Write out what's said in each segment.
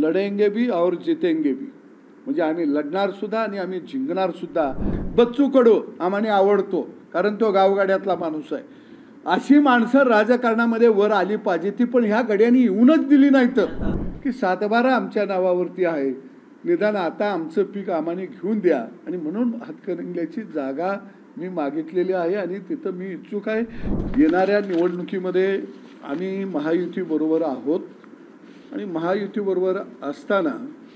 लढेंगे भी और जीतेंगे भी, म्हणजे आम्ही लढणार सुद्धा आणि आम्ही जिंकणार सुद्धा. बच्चू कडू आम्हाला आवडतो कारण तो गावगाड्यातला माणूस आहे. अशी माणसं राजकारणामध्ये वर आली पाहिजे. ती पण ह्या गड्यांनी येऊनच दिली नाही तर की 7/12 आमच्या नावावरती आहे, निदान आता आमचं पीक आम्हाला घेऊन द्या. आणि म्हणून हातकणंगल्याची जागा मी मागितलेली आहे आणि तिथं मी इच्छुक आहे. येणाऱ्या निवडणुकीमध्ये आम्ही महायुतीबरोबर आहोत आणि महायुतीबरोबर असताना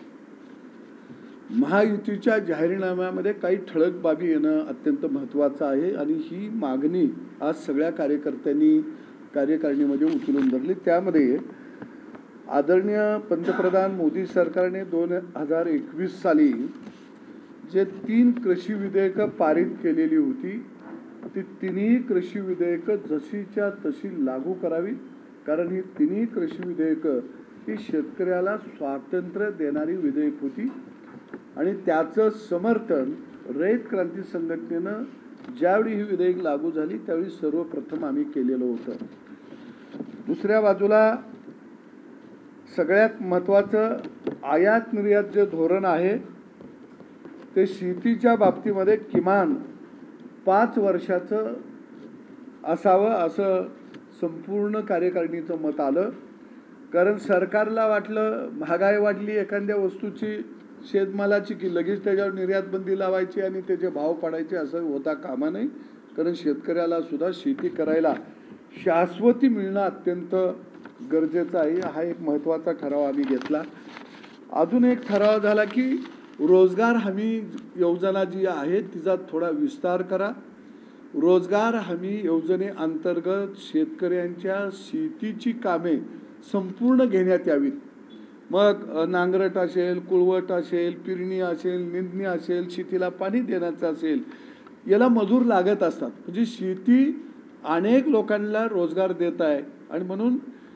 महायुतीच्या जाहीरनाम्यामध्ये काही ठळक बाबी येणं अत्यंत महत्त्वाचं आहे आणि ही मागणी आज सगळ्या कार्यकर्त्यांनी कार्यकारिणीमध्ये उचलून धरली. त्यामध्ये आदरणीय पंतप्रधान मोदी सरकारने 2021 साली जे 3 कृषी विधेयकं पारित केलेली होती ती तिन्ही कृषी विधेयकं जशीच्या तशी लागू करावी. कारण ही तिन्ही कृषी विधेयकं ही शेतकऱ्याला स्वातंत्र्य देणारी विधेयक होती आणि त्याचं समर्थन रयत क्रांती संघटनेनं ज्यावेळी ही विधेयक लागू झाली त्यावेळी सर्वप्रथम आम्ही केलेलं होतं. दुसऱ्या बाजूला सगळ्यात महत्त्वाचं आयात निर्यात जे धोरण आहे ते शेतीच्या बाबतीमध्ये किमान 5 वर्षाचं असावं असं संपूर्ण कार्यकारिणीचं मत आलं. कारण सरकारला वाटलं महागाई वाढली एखाद्या वस्तूची शेतमालाची की लगेच त्याच्यावर निर्यात बंदी लावायची आणि त्याचे भाव पाडायचे असं होता कामा नये. कारण शेतकऱ्याला सुद्धा शेती करायला शाश्वती मिळणं अत्यंत गरजेचं आहे. हा एक महत्त्वाचा ठराव आम्ही घेतला. अजून एक ठराव झाला की रोजगार हमी योजना जी आहे तिचा थोडा विस्तार करा. रोजगार हमी योजनेअंतर्गत शेतकऱ्यांच्या शेतीची कामे संपूर्ण घेण्यात यावीत. मग नांगरट असेल, कुळवट असेल, पेरणी असेल, निंदणी असेल, शेतीला पाणी देण्याचं असेल, याला मजूर लागत असतात. म्हणजे शेती अनेक लोकांना रोजगार देत आहे आणि म्हणून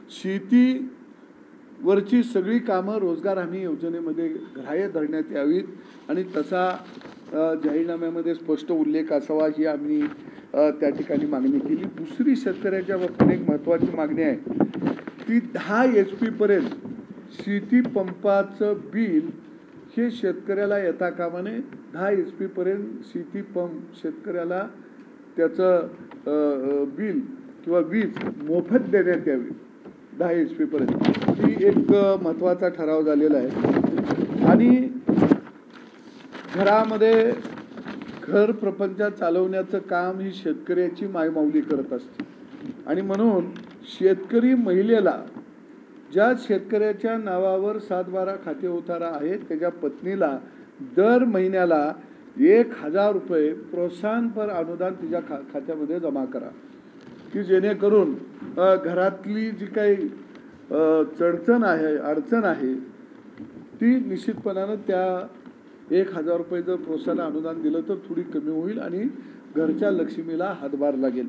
शेतीवरची सगळी कामं रोजगार हमी योजनेमध्ये ग्राह्य धरण्यात यावीत आणि तसा जाहीरनाम्यामध्ये स्पष्ट उल्लेख असावा ही आम्ही त्या ठिकाणी मागणी केली. दुसरी शेतकऱ्याच्या बाबतीत एक महत्त्वाची मागणी आहे ती 10 HP पर्यंत शेती पंपाचं बिल हे शेतकऱ्याला येता कामा नये. 10 HP पर्यंत शेती पंप शेतकऱ्याला त्याचं बिल किंवा वीज मोफत देण्यात यावी 10 HP पर्यंत. ही एक महत्त्वाचा ठराव झालेला आहे. आणि घरामध्ये घर प्रपंच चालवण्याचं काम ही शेतकऱ्याची मायमाऊली करत असते आणि म्हणून शेतकरी महिलेला ज्या शेतकऱ्याच्या नावावर 7/12 खाते उतारा आहे त्याच्या पत्नीला दर महिन्याला 1000 रुपये प्रोत्साहनपर अनुदान तिच्या खात्यामध्ये जमा करा की जेणेकरून घरातली जी काही चडचण आहे अडचण आहे ती निश्चितपणानं त्या 1000 रुपये जर प्रोत्साहन अनुदान दिलं तर थोडी कमी होईल आणि घरच्या लक्ष्मीला हातभार लागेल.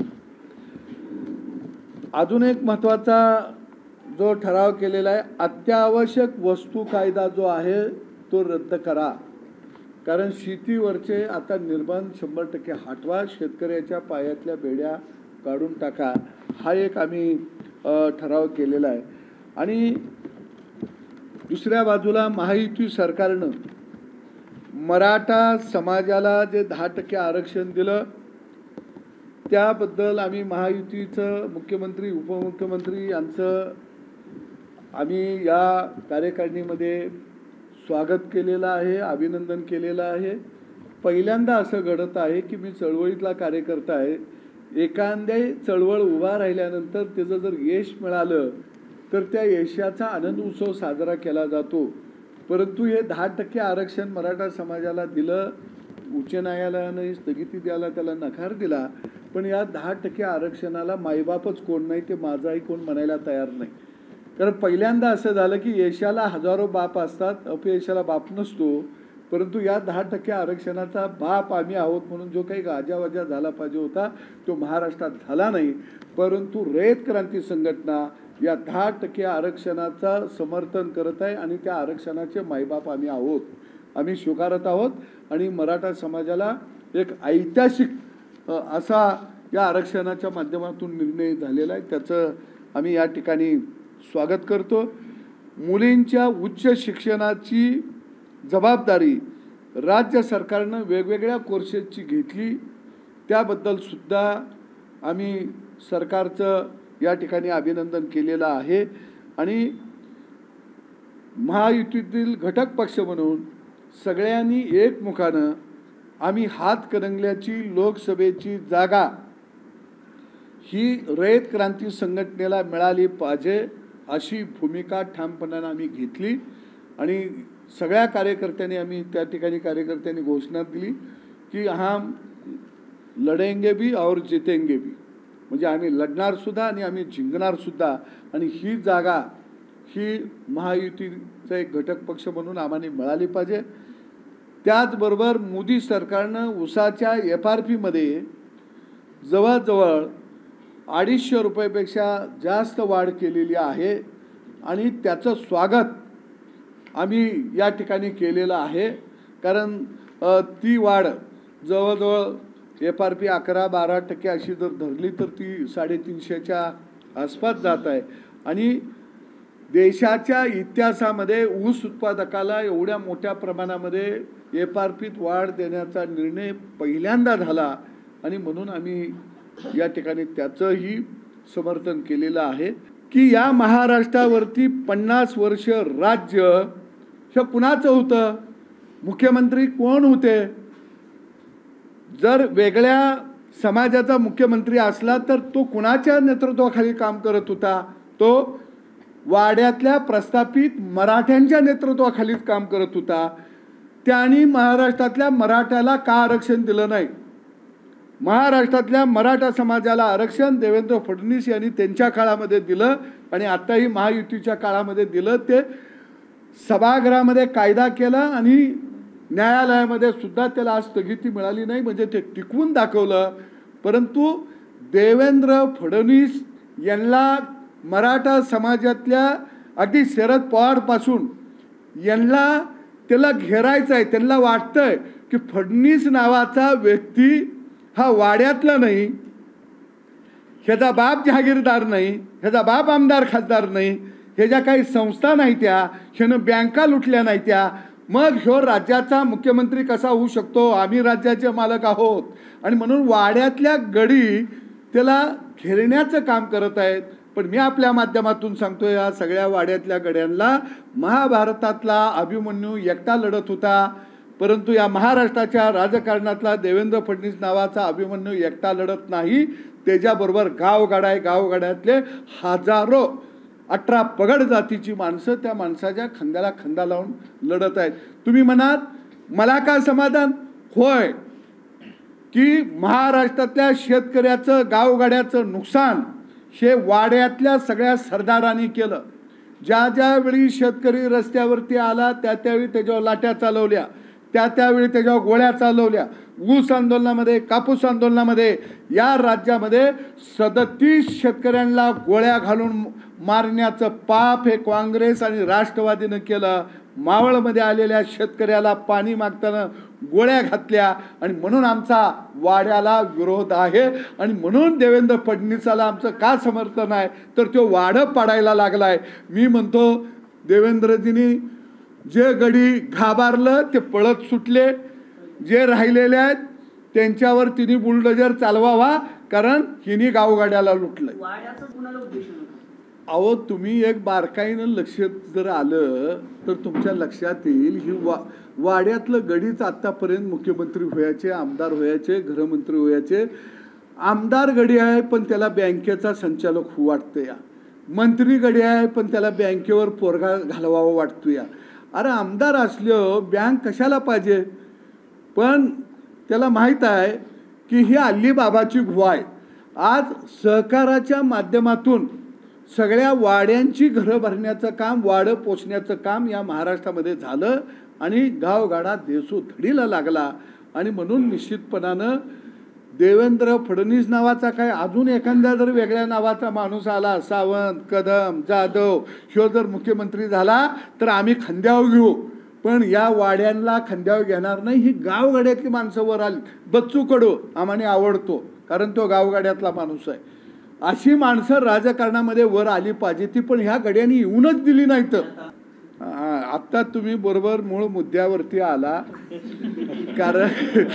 अजून एक महत्त्वाचा जो ठराव केलेला आहे अत्यावश्यक वस्तू कायदा जो आहे तो रद्द करा. कारण शेतीवरचे आता निर्बंध 100% हटवा. शेतकऱ्याच्या पायातल्या बेड्या काढून टाका. हा एक आम्ही ठराव केलेला आहे. आणि दुसऱ्या बाजूला महायुती सरकारनं मराठा समाजाला जे 10% आरक्षण दिलं त्याबद्दल आम्ही महायुतीचं मुख्यमंत्री उपमुख्यमंत्री यांचं आम्ही या कार्यकारिणीमध्ये स्वागत केलेलं आहे, अभिनंदन केलेलं आहे. पहिल्यांदा असं घडत आहे की मी चळवळीतला कार्यकर्ता आहे. एखाद्या चळवळ उभा राहिल्यानंतर त्याचं जर यश मिळालं तर त्या यशाचा आनंद उत्सव साजरा केला जातो. परंतु हे 10% आरक्षण मराठा समाजाला दिलं, उच्च न्यायालयाने स्थगिती द्यायला त्याला नकार दिला. पण या 10% आरक्षणाला मायबापच कोण नाही ते माझाही कोण म्हणायला तयार नाही. कारण पहिल्यांदा असं झालं की यशाला हजारो बाप असतात, अपयशाला बाप नसतो. परंतु या 10% आरक्षणाचा बाप आम्ही आहोत म्हणून जो काही गाजावाजा झाला पाहिजे होता तो महाराष्ट्रात झाला नाही. परंतु रयत क्रांती संघटना या 10% आरक्षणाचा समर्थन करत आहे आणि त्या आरक्षणाचे मायबाप आम्ही आहोत, आम्ही स्वीकारत आहोत. आणि मराठा समाजाला एक ऐतिहासिक असा या आरक्षणाच्या माध्यमातून निर्णय झालेला आहे, त्याचं आम्ही या ठिकाणी स्वागत करतो. मुलींच्या उच्च शिक्षणाची जबाबदारी राज्य सरकारनं वेगवेगळ्या कोर्सेसची घेतली, त्याबद्दल सुद्धा आम्ही सरकारचं या ठिकाणी अभिनंदन केलेलं आहे। आणि महायुतीतील घटक पक्ष म्हणून सगळ्यांनी एकमुखानं आम्ही हातकणंगल्याची लोकसभेची जागा ही रयत क्रांती संघटनेला मिळाली पाहिजे अशी भूमिका ठामपणाने आम्ही घेतली। आणि सगळ्या कार्यकर्त्यांनी आम्ही त्या ठिकाणी कार्यकर्त्यांनी घोषणा दिली की हम लढेंगे भी और जीतेंगे भी, म्हणजे आम्ही लढणार सुद्धा आणि आम्ही जिंकणार सुद्धा। आणि ही जागा ही महायुतीचा एक घटक पक्ष म्हणून आम्हाला मिळाली पाहिजे। त्याचबरोबर मोदी सरकारनं ऊसाच्या FRP मध्ये जवळजवळ 250 रुपयापेक्षा जास्त वाढ केलेली आहे आणि त्याचं स्वागत आम्ही या ठिकाणी केलेलं आहे। कारण ती वाढ जवळजवळ FRP 11-12% अशी जर धरली तर ती 350च्या आसपास जात आहे। आणि देशाच्या इतिहासामध्ये ऊस उत्पादकाला एवढ्या मोठ्या प्रमाणामध्ये FRPत वाढ देण्याचा निर्णय पहिल्यांदा झाला आणि म्हणून आम्ही या ठिकाणी त्याचंही समर्थन केलेलं आहे की या महाराष्ट्रावरती 50 वर्ष राज्य हे कुणाचं होतं, मुख्यमंत्री कोण होते। जर वेगळ्या समाजाचा मुख्यमंत्री असला तर तो कुणाच्या नेतृत्वाखाली काम करत होता, तो वाड्यातल्या प्रस्थापित मराठ्यांच्या नेतृत्वाखालीच काम करत होता। त्यांनी महाराष्ट्रातल्या मराठ्याला का आरक्षण दिलं नाही? महाराष्ट्रातल्या मराठा समाजाला आरक्षण देवेंद्र फडणवीस यांनी त्यांच्या काळामध्ये दिलं आणि आताही महायुतीच्या काळामध्ये दिलं। ते सभागृहामध्ये कायदा केला आणि न्यायालयामध्ये सुद्धा त्याला आज स्थगिती मिळाली नाही, म्हणजे ते टिकवून दाखवलं। परंतु देवेंद्र फडणवीस यांना मराठा समाजातल्या अगदी शरद पवार पासून यांना त्याला घेरायचं आहे। त्यांना वाटतंय की फडणवीस नावाचा व्यक्ती हा वाड्यातला नाही, ह्याचा बाप जहागीरदार नाही, ह्याचा बाप आमदार खासदार नाही, ह्याच्या काही संस्था नाही, त्या ह्यानं बँका लुटल्या नाही त्या, मग ह्यो राज्याचा मुख्यमंत्री कसा होऊ शकतो? आम्ही राज्याचे मालक आहोत। आणि म्हणून वाड्यातल्या गडी त्याला घेरण्याचं काम करत आहेत। पण मी आपल्या माध्यमातून सांगतो, या सगळ्या वाड्यातल्या गड्यांना महाभारतातला अभिमन्यू एकटा लढत होता, परंतु या महाराष्ट्राच्या राजकारणातला देवेंद्र फडणवीस नावाचा अभिमन्यू एकटा लढत नाही। त्याच्याबरोबर गावगाडा आहे, गावगाड्यातले हजारो 18 पगड जातीची माणसं त्या माणसाच्या खांद्याला खांदा लावून लढत आहेत। तुम्ही म्हणाल मला काय समाधान? होय, की महाराष्ट्रातल्या शेतकऱ्याचं गावगाड्याचं नुकसान हे वाड्यातल्या सगळ्या सरदारांनी केलं। ज्या ज्यावेळी शेतकरी रस्त्यावरती आला त्या त्यावेळी त्याच्यावर लाट्या चालवल्या, त्या त्यावेळी त्याच्यावर गोळ्या चालवल्या। ऊस आंदोलनामध्ये, कापूस आंदोलनामध्ये या राज्यामध्ये 37 शेतकऱ्यांना गोळ्या घालून मारण्याचं पाप हे काँग्रेस आणि राष्ट्रवादीनं केलं। मावळमध्ये आलेल्या शेतकऱ्याला पाणी मागताना गोळ्या घातल्या आणि म्हणून आमचा वाड्याला विरोध आहे। आणि म्हणून देवेंद्र फडणवीसाला आमचं का समर्थन आहे तर तो वाडं पाडायला लागलाय। मी म्हणतो देवेंद्रजींनी जे गडी घाबरलं ते पळत सुटले, जे राहिलेले आहेत त्यांच्यावर तिने बुलडोजर चालवावा, कारण हिनी गावगाड्याला लुटलंय। अहो, तुम्ही एक बारकाईनं लक्ष जर आलं तर तुमच्या लक्षात येईल ही वाड्यातलं गडीच आतापर्यंत मुख्यमंत्री व्हायचे, आमदार व्हायचे, गृहमंत्री व्हायचे। आमदार गडी आहे पण त्याला बँकेचा संचालक होऊ वाटतं या, मंत्री गडी आहे पण त्याला बँकेवर पोरगा घालवावा वाटतो या। अरे आमदार असलं बँक कशाला पाहिजे? पण त्याला माहीत आहे की ही अल्लीबाबाची गुहा आहे। आज सहकाराच्या माध्यमातून सगळ्या वाड्यांची घरं भरण्याचं काम, वाडं पोचण्याचं काम या महाराष्ट्रामध्ये झालं आणि गावगाडा देशोधडीला लागला। आणि म्हणून निश्चितपणानं देवेंद्र फडणवीस नावाचा काय अजून एखाद्या जर वेगळ्या नावाचा माणूस आला, सावंत, कदम, जाधव, ह्यो जर मुख्यमंत्री झाला तर आम्ही खांद्यावर घेऊ, पण या वाड्यांना खांद्यावर घेणार नाही। ही गावगाड्यातली माणसं वर आली। बच्चू कडू आम्हाला आवडतो कारण तो गावगाड्यातला माणूस आहे अशी माणसं राजकारणामध्ये वर आली पाहिजे ती, पण ह्या गड्यांनी येऊनच दिली नाहीत. आता तुम्ही बरोबर मूळ मुद्द्यावरती आला. कारण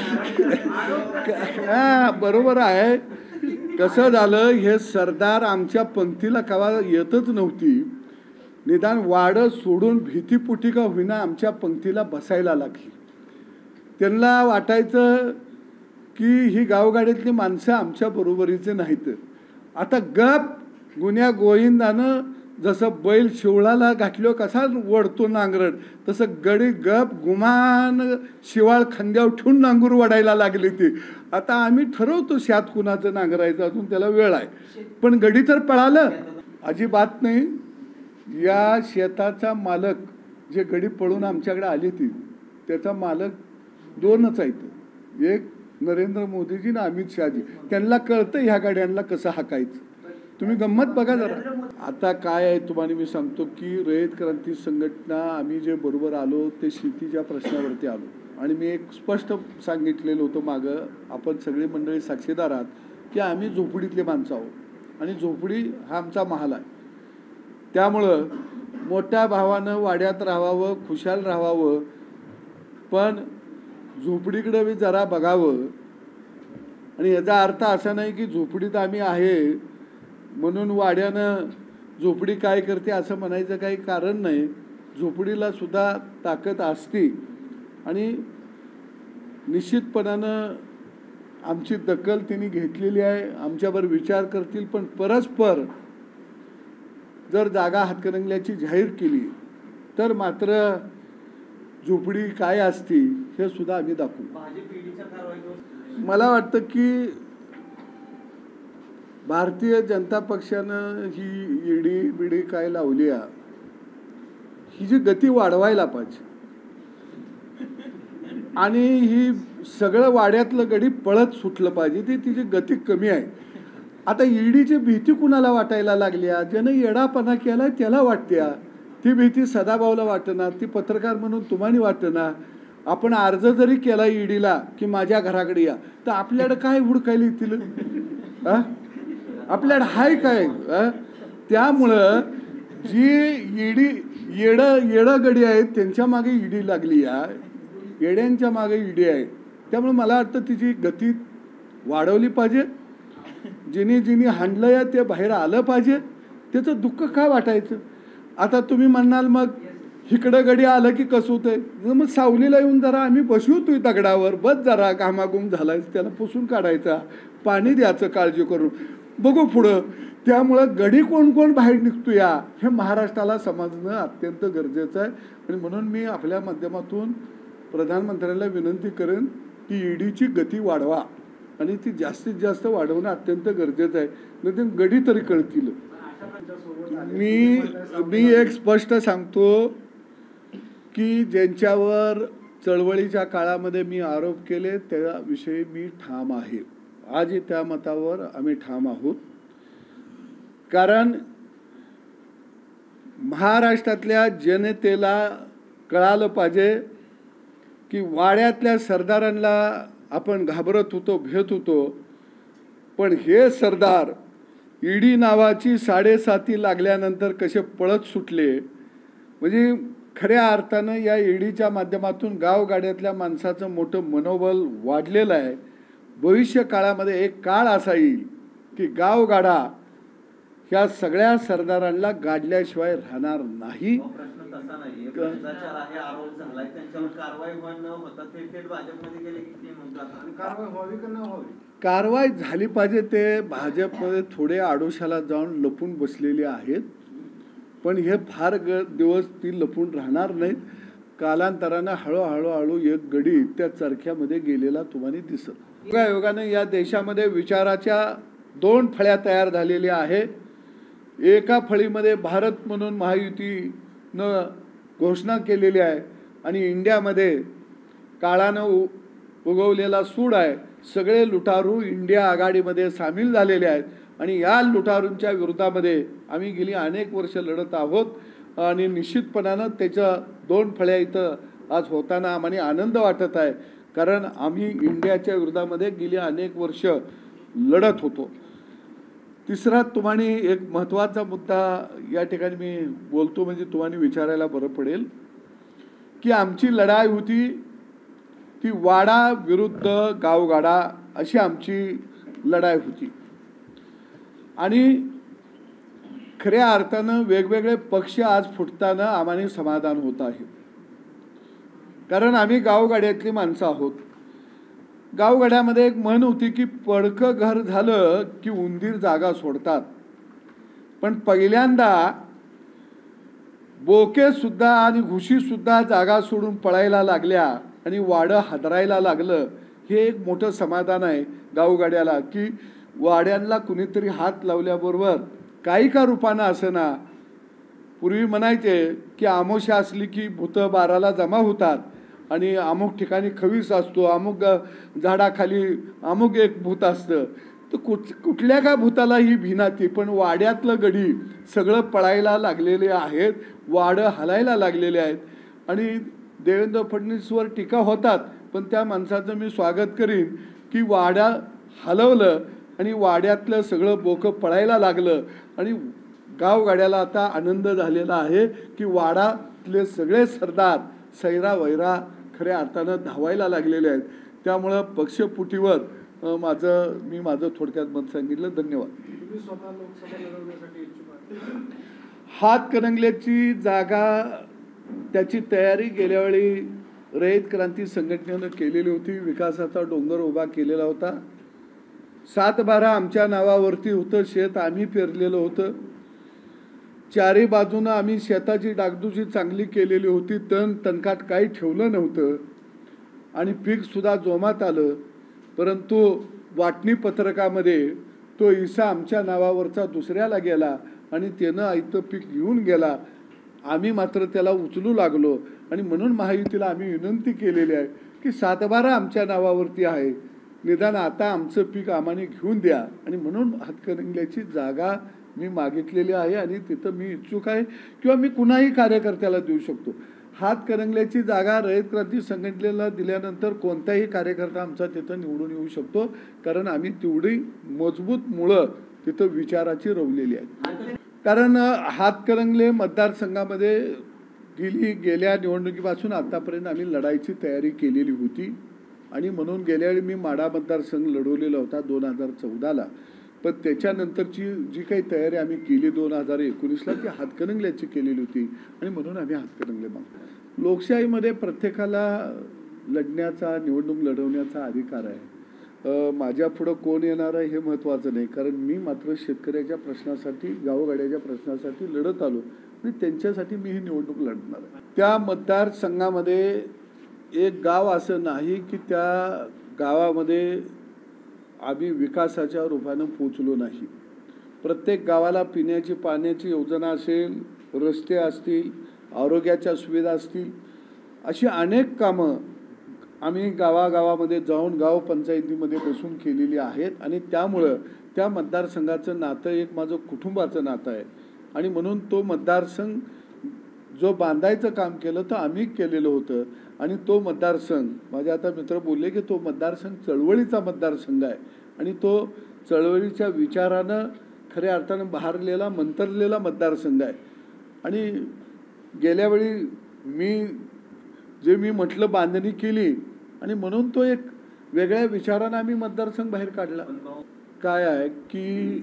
बरोबर आहे. कसं झालं, हे सरदार आमच्या पंक्तीला कवा येतच नव्हती. निदान वाडं सोडून भीतीपुटी का होईना आमच्या पंक्तीला बसायला लागली. त्यांना वाटायचं की ही गावगाड्यातली माणसं आमच्या बरोबरीचे नाहीत. आता गप गुन्ह्या गोविंदानं जसं बैल शिवळाला घातलो कसा वडतो नांगरट, तसं गडी गप गुमान शिवाळ खांद्यावर ठेवून नांगूर वडायला लागली ती. आता आम्ही ठरवतो शेत कुणाचं नांगरायचं, अजून त्याला वेळ आहे. पण गडी तर पळालं अजिबात नाही. या शेताचा मालक जे गडी पळून आमच्याकडे आली ती, त्याचा मालक दोनच आहेत, एक नरेंद्र मोदीजी आणि अमित शहाजी. त्यांना कळतं ह्या गाड्यांना कसं हाकायचं. तुम्ही गंमत बघा जरा. आता काय आहे तुम्हाला मी सांगतो की रयत क्रांती संघटना आम्ही जे बरोबर आलो ते शेतीच्या प्रश्नावरती आलो. आणि मी एक स्पष्ट सांगितलेलं होतं मागं, आपण सगळी मंडळी साक्षीदार आहात की आम्ही झोपडीतले माणसं आहोत आणि झोपडी हा आमचा महाल आहे. त्यामुळं मोठ्या भावानं वाड्यात राहावं, खुशाल राहावं, पण झोपडीकडे बी जरा बघावं. आणि याचा अर्थ असा नाही की झोपडीत आम्ही आहे म्हणून वाड्यानं झोपडी काय करते असं म्हणायचं काही कारण नाही. झोपडीला सुद्धा ताकद असते आणि निश्चितपणानं आमची दखल त्यांनी घेतलेली आहे. आमच्यावर विचार करतील, पण परस्पर जर जागा हातकणंगल्याची जाहीर केली तर मात्र झोपडी काय असती हे सुद्धा आम्ही दाखवू. मला वाटतं की भारतीय जनता पक्षानं ही ईडी बिडी काय लावली आहे, ही जी गती वाढवायला पाहिजे. आणि ही सगळं वाड्यातलं गडी पळत सुटलं पाहिजे, ती तिची गती कमी आहे. आता ईडीची भीती कुणाला वाटायला लागली आहे, ज्यानं येडापणा केला त्याला वाटत्या. ती भीती सदाभाऊला वाटणार, ती पत्रकार म्हणून तुम्हाला वाटणार. आपण अर्ज जरी केला ईडीला की माझ्या घराकडे या, तर आपल्याकडे काय हुडकायला येतील? आपल्याकडे हाय काय? त्यामुळं जी ईडी येडं गडी आहेत त्यांच्या मागे ईडी लागली आहे, येड्यांच्या मागे ईडी आहे. त्यामुळे मला वाटतं तिची गती वाढवली पाहिजे. जिनी जिनी हाणलं या ते बाहेर आलं पाहिजे. त्याचं दुःख का वाटायचं? आता तुम्ही म्हणाल मग इकडं गडी आलं की कसं होतंय, मग सावलीला येऊन जरा आम्ही बसवतोय दगडावर, बस जरा घामाघूम झालाय त्याला पुसून काढायचा, पाणी द्यायचं काळजी करून, बघू पुढं. त्यामुळं गडी कोण कोण बाहेर निघतो या हे महाराष्ट्राला समजणं अत्यंत गरजेचं आहे. आणि म्हणून मी आपल्या माध्यमातून प्रधानमंत्र्यांना विनंती करेन की ईडीची गती वाढवा आणि ती जास्तीत जास्त वाढवणं अत्यंत गरजेचं आहे. नाही तर गडी तरी कळतील. मी एक स्पष्ट सांगतो की ज्यांच्यावर चळवळीच्या काळामध्ये मी आरोप केले त्याविषयी मी ठाम आहे. आजही त्या मतावर आम्ही ठाम आहोत. कारण महाराष्ट्रातल्या जनतेला कळालं पाहिजे की वाड्यातल्या सरदारांना आपण घाबरत होतो, भेट होतो, पण हे सरदार ईडी नावाची 7.5 लागल्यानंतर कसे पळत सुटले. म्हणजे खऱ्या अर्थानं या ईडीच्या माध्यमातून गावगाड्यातल्या माणसाचं मोठं मनोबल वाढलेलं आहे. भविष्य काळामध्ये एक काळ असा येईल की गावगाडा ह्या सगळ्या सरदारांना गाडल्याशिवाय राहणार नाही. कारवाई झाली पाहिजे. ते भाजपमध्ये थोडे आडोशाला जाऊन लपून बसलेले आहेत, पण हे फार दिवस ती लपून राहणार नाहीत. कालांतरानं हळूहळू एक गडी त्या चरख्यामध्ये गेलेला तुम्हाला दिसत. योगायोगानं या देशामध्ये विचाराच्या 2 फळ्या तयार झालेल्या आहे. एका फळीमध्ये भारत म्हणून महायुतीनं घोषणा केलेली आहे आणि इंडियामध्ये काळानं उगवलेला सूड आहे. सगळे लुटारू इंडिया आघाडीमध्ये सामील झालेले आहेत आणि या लुटारूंच्या विरोधामध्ये आम्ही गेली अनेक वर्ष लढत आहोत आणि निश्चितपणानं त्याच्या 2 फळ्या इथं आज होताना आम्हाला आनंद वाटत आहे. कारण आम्ही इंडियाच्या विरोधामध्ये गेली अनेक वर्ष लढत होतो. तिसरा तुम्हाला एक महत्त्वाचा मुद्दा या ठिकाणी मी बोलतो म्हणजे तुम्हाला विचारायला बरं पडेल की आमची लढाई होती ती वाडा विरुद्ध गावगाडा अशी आमची लढाई होती आणि खऱ्या अर्थानं वेगवेगळे पक्ष आज फुटताना आम्हाला समाधान होत आहे कारण आम्ही गावगाड्यातली माणसं आहोत। गावगाड्यामध्ये एक म्हण होती की पडकं घर झालं की उंदीर जागा सोडतात, पण पहिल्यांदा बोके सुद्धा आणि घुशी सुद्धा जागा सोडून पळायला लागल्या आणि वाडं हादरायला लागलं। हे एक मोठं समाधान आहे गावगाड्याला की वाड्यांना कुणीतरी हात लावल्याबरोबर काही का रूपानं असना, पूर्वी म्हणायचे की आमोशा असली की भूत बाराला जमा होतात आणि अमुक ठिकाणी खवीस असतो, अमुक झाडाखाली अमुक एक भूत असतं, तर कुठल्या का भूताला ही भिनाती, पण वाड्यातलं गडी सगळं पळायला लागलेले आहेत, वाडं हलायला लागलेले आहेत। आणि देवेंद्र फडणवीसवर टीका होतात, पण त्या माणसाचं मी स्वागत करीन की वाडा हलवलं आणि वाड्यातलं सगळं बोकं पळायला लागलं आणि गावगाड्याला आता आनंद झालेला आहे की वाडातले सगळे सरदार सैरा वैरा खऱ्या अर्थानं धावायला लागलेले आहेत। त्यामुळं पक्षपुटीवर मी माझं थोडक्यात मत सांगितलं। धन्यवाद। तुम्ही स्वतः लोकसभा लढवण्यासाठी इच्छुक आहात? हातकणंगल्याची जागा त्याची तयारी गेल्या वेळी रयत क्रांती संघटनेनं केलेली होती, विकासाचा डोंगर उभा केलेला होता। 7/12 आमच्या नावावरती होतं, शेत आम्ही पेरलेलं होतं, चारी बाजूनं आम्ही शेताची डागडुजी चांगली केलेली होती, तणकाट काही ठेवलं नव्हतं आणि पीक सुद्धा जोमात आलं। परंतु वाटणी पत्रकामध्ये तो हिस्सा आमच्या नावावरचा दुसऱ्याला गेला आणि त्यानं आयतं पीक घेऊन गेला, आम्ही मात्र त्याला उचलू लागलो आणि म्हणून महायुतीला आम्ही विनंती केलेली आहे की 7/12 आमच्या नावावरती आहे, निदान आता आमचं पीक आम्हाला घेऊन द्या। आणि म्हणून हातकणंगल्याची जागा मी मागितलेली आहे आणि तिथं मी इच्छुक आहे किंवा मी कुणाही कार्यकर्त्याला देऊ शकतो। हातकणंगल्याची जागा रयत क्रांती संघटनेला दिल्यानंतर कोणताही कार्यकर्ता आमचा तिथं निवडून येऊ शकतो, कारण आम्ही तेवढी मजबूत मुळं तिथं विचाराची रोवलेली आहेत। कारण हातकणंगले मतदारसंघामध्ये गेल्या निवडणुकीपासून आतापर्यंत आम्ही लढाईची तयारी केलेली होती आणि म्हणून गेल्या वेळी मी माढा मतदारसंघ लढवलेला होता 2014ला, पण त्याच्यानंतरची जी काही तयारी आम्ही केली 2019ला ती हातकणंगल्याची केलेली होती आणि म्हणून आम्ही हातकणंगले मागतो। लोकशाहीमध्ये प्रत्येकाला लढण्याचा निवडणूक लढवण्याचा अधिकार आहे। माझ्या पुढं कोण येणार आहे हे महत्त्वाचं नाही, कारण मी मात्र शेतकऱ्याच्या प्रश्नासाठी गावगाड्याच्या प्रश्नासाठी लढत आलो आणि त्यांच्यासाठी मी ही निवडणूक लढणार आहे। त्या मतदारसंघामध्ये एक गाव असं नाही की त्या गावामध्ये आम्ही विकासाच्या रूपानं पोचलो नाही। प्रत्येक गावाला पिण्याची पाण्याची योजना असेल, रस्ते असतील, आरोग्याच्या सुविधा असतील, अशी अनेक कामं आम्ही गावागावामध्ये जाऊन गाव पंचायतीमध्ये बसून केलेली आहेत आणि त्यामुळं त्या मतदारसंघाचं नातं एक माझं कुटुंबाचं नातं आहे आणि म्हणून तो मतदारसंघ जो बांधायचं काम केलं तर आम्ही केलेलं होतं आणि तो मतदारसंघ माझे आता मित्र बोलले की तो मतदारसंघ चळवळीचा मतदारसंघ आहे आणि तो चळवळीच्या विचारानं खऱ्या अर्थानं बहारलेला मंतरलेला मतदारसंघ आहे। आणि गेल्या वेळी मी म्हटलं बांधणी केली आणि म्हणून तो एक वेगळ्या विचारानं आम्ही मतदारसंघ बाहेर काढला। काय आहे की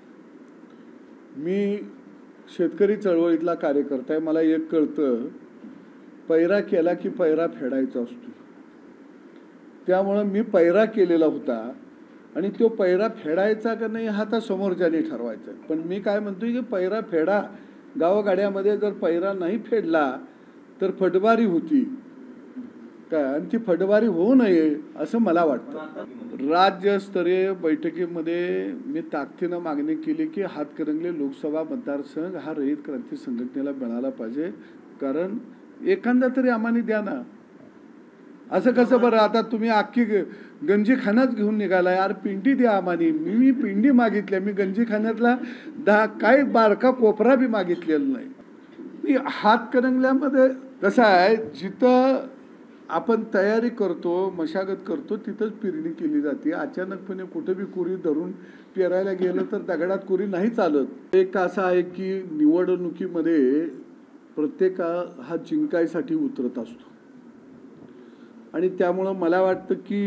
मी शेतकरी चळवळीतला कार्यकर्ता आहे, मला एक कळतं, पैरा केला की पैरा फेडायचा असतो। त्यामुळं मी पैरा केलेला होता आणि तो पैरा फेडायचा का नाही हा आता समोरच्याने ठरवायचा, पण मी काय म्हणतोय की पैरा फेडा। गावगाड्यामध्ये जर पैरा नाही फेडला तर फटबारी होती काय, आणि ती फटबारी होऊ नये असं मला वाटतं। राज्यस्तरीय बैठकीमध्ये मी ताकदीनं मागणी केली की हातकणंगले लोकसभा मतदारसंघ हा रयत क्रांती संघटनेला मिळाला पाहिजे, कारण एखादा तरी आम्हाला द्या ना। असं कसं बरं, आता तुम्ही अख्खी गंजी खानाच घेऊन निघाला, यार पिंडी द्या आम्हाला। मी पिंडी मागितल्या, मी गंजी खाण्यातला काय बारका कोपरा बी मागितलेला नाही। हातकणंगल्यामध्ये कसं आहे, जिथं आपण तयारी करतो, मशागत करतो, तिथंच पेरणी केली जाते. अचानकपणे कुठे बी कुरी धरून पेरायला गेलं तर दगडात कुरी नाही चालत. एक असं आहे की निवडणुकीमध्ये प्रत्येक हा जिंकायसाठी उतरत असतो आणि त्यामुळं मला वाटतं की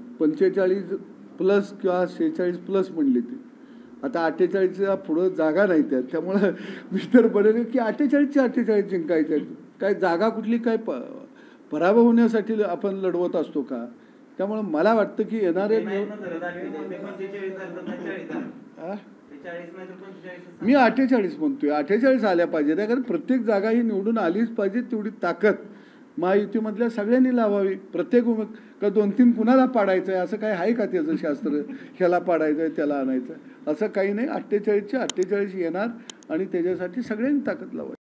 45+ किंवा 46+ म्हणले ते आता 48च्या पुढं जागा नाही त्यात. त्यामुळं मी तर बरेल की 48 जिंकायचे. काय जागा कुठली काय पराभव होण्यासाठी आपण लढवत असतो का? त्यामुळं मला वाटतं की येणारे मी 48 म्हणतोय. 48 आल्या पाहिजे, कारण प्रत्येक जागा ही निवडून आलीच पाहिजे. तेवढी ताकद महायुतीमधल्या सगळ्यांनी लावावी. प्रत्येक का 2-3 कुणाला पाडायचं आहे असं काही आहे का त्याचं शास्त्र? ह्याला पाडायचं आहे त्याला आणायचं असं काही नाही. 48चे 48 येणार आणि त्याच्यासाठी सगळ्यांनी ताकद लावावी.